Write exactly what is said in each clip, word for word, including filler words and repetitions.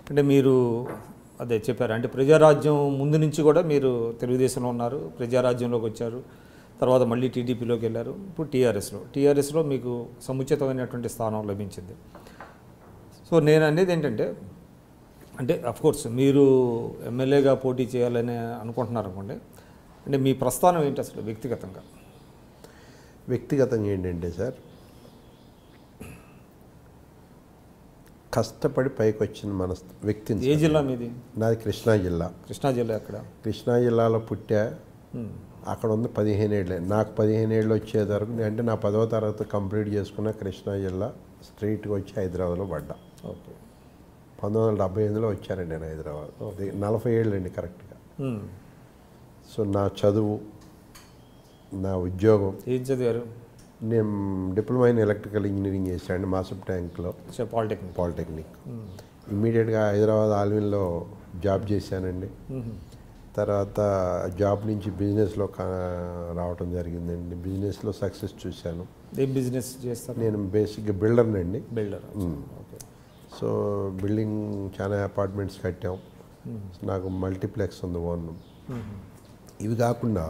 అంటే మీరు అదే చెప్పారు, అంటే ప్రజారాజ్యం ముందు నుంచి కూడా మీరు తెలుగుదేశంలో ఉన్నారు, ప్రజారాజ్యంలోకి వచ్చారు, తర్వాత మళ్ళీ టీడీపీలోకి వెళ్ళారు, ఇప్పుడు టీఆర్ఎస్లో టీఆర్ఎస్లో మీకు సముచితమైనటువంటి స్థానం లభించింది. సో నేను అనేది ఏంటంటే, అంటే అఫ్కోర్స్ మీరు ఎమ్మెల్యేగా పోటీ చేయాలని అనుకుంటున్నారు అనుకోండి, అంటే మీ ప్రస్థానం ఏంటి అసలు వ్యక్తిగతంగా? వ్యక్తిగతంగా ఏంటంటే సార్, కష్టపడి పైకి వచ్చిన మన వ్యక్తిని. ఏ జిల్లా మీది? నాది కృష్ణా జిల్లా. కృష్ణా జిల్లా ఎక్కడ? కృష్ణా జిల్లాలో పుట్టా. అక్కడ ఉంది పదిహేను ఏళ్ళే. నాకు పదిహేను ఏళ్ళు వచ్చేది వరకు, అంటే నా పదవ తరగతి కంప్లీట్ చేసుకున్న కృష్ణా జిల్లా స్ట్రైట్గా వచ్చి హైదరాబాద్లో పడ్డా. ఓకే. పంతొమ్మిది వందల డెబ్బై ఎనిమిదిలో వచ్చానండి నేను హైదరాబాద్. నలభై ఏళ్ళు అండి కరెక్ట్గా. సో నా చదువు, నా ఉద్యోగం. ఏం చదివారు? నేను డిప్లొమా ఇన్ ఎలక్ట్రికల్ ఇంజనీరింగ్ చేశాను మాసప్ ట్యాంక్లో, పాలిటెక్నిక్. పాలిటెక్నిక్ ఇమ్మీడియట్గా హైదరాబాద్ ఆల్విన్లో జాబ్ చేశానండి. తర్వాత జాబ్ నుంచి బిజినెస్లో రావటం జరిగిందండి. బిజినెస్లో సక్సెస్ చూశాను. ఏం బిజినెస్ చేస్తారు? నేను బేసిక్గా బిల్డర్ని అండి. బిల్డర్. ఓకే. సో బిల్డింగ్ చాలా అపార్ట్మెంట్స్ కట్టాం. నాకు మల్టీప్లెక్స్ ఉంది ఓన్. ఇవి కాకుండా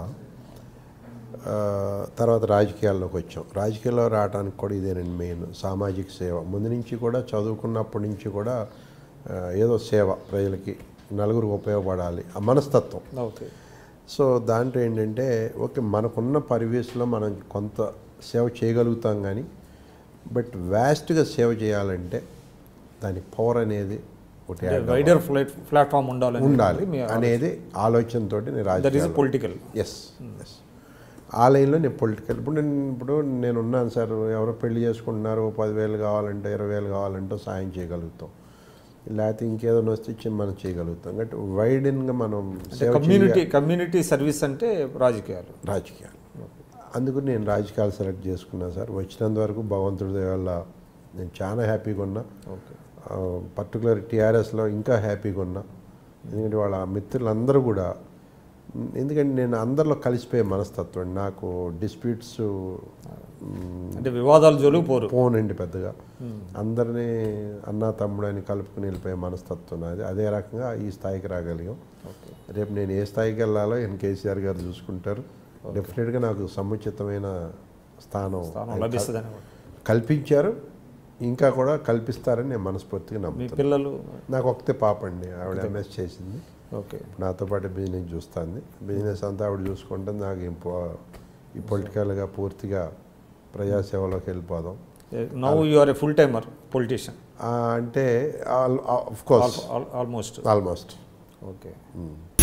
తర్వాత రాజకీయాల్లోకి వచ్చాం. రాజకీయాల్లో రావడానికి కూడా ఇదేనండి మెయిన్, సామాజిక సేవ. ముందు నుంచి కూడా చదువుకున్నప్పటి నుంచి కూడా ఏదో సేవ, ప్రజలకి నలుగురికి ఉపయోగపడాలి ఆ మనస్తత్వం. ఓకే. సో దాంట్లో ఏంటంటే, ఓకే మనకున్న పరివేశంలో మనం కొంత సేవ చేయగలుగుతాం, కానీ బట్ వ్యాస్ట్గా సేవ చేయాలంటే దాని పవర్ అనేది ఒకటి వైడర్ ప్లాట్ఫామ్ ఉండాలి ఉండాలి అనేది ఆలోచనతో నేను రాజకీయాలు పొలిటికల్. ఎస్ ఎస్ ఆ లైన్లో నేను పొలిటికల్. ఇప్పుడు నేను ఇప్పుడు నేను ఉన్నాను సార్, ఎవరో పెళ్లి చేసుకుంటున్నారు, పదివేలు కావాలంటే ఇరవై వేలు కావాలంటే సాయం చేయగలుగుతాం, లేకపోతే ఇంకేదైనా వస్తే ఇచ్చి మనం చేయగలుగుతాం. బట్ వైడెన్గా మనం కమ్యూనిటీ కమ్యూనిటీ సర్వీస్ అంటే రాజకీయాలు రాజకీయాలు అందుకు నేను రాజకీయాలు సెలెక్ట్ చేసుకున్నాను సార్. వచ్చినంత వరకు భగవంతుడి దయ వల్ల నేను చాలా హ్యాపీగా ఉన్నా. ఓకే. పర్టికులర్ టీఆర్ఎస్లో ఇంకా హ్యాపీగా ఉన్నా. ఎందుకంటే వాళ్ళ మిత్రులందరూ కూడా, ఎందుకంటే నేను అందరిలో కలిసిపోయే మనస్తత్వం. నాకు డిస్ప్యూట్స్ అంటే వివాదాలు జోలికి పోరు పోనండి పెద్దగా. అందరినీ అన్నా తమ్ముడు అని కలుపుకుని వెళ్ళిపోయే మనస్తత్వం అది. అదే రకంగా ఈ స్థాయికి రాగలిగాం. రేపు నేను ఏ స్థాయికి వెళ్ళాలో ఎన్ కేసీఆర్ గారు చూసుకుంటారు. డెఫినెట్గా నాకు సముచితమైన స్థానం కల్పించారు, ఇంకా కూడా కల్పిస్తారని నేను మనస్ఫూర్తిగా నమ్ముతాను. పిల్లలు? నాకు ఒకతే పాప అండి, ఆవిడ ఎంఎస్ చేసింది. ఓకే. నాతో పాటు బిజినెస్ చూస్తుంది. బిజినెస్ అంతా ఆవిడ చూసుకుంటుంది. నాకు ఇంపో ఈ పొలిటికల్గా పూర్తిగా ప్రజాసేవలోకి వెళ్ళిపోదాం. Now you are a full timer politician అంటే of course almost almost okay.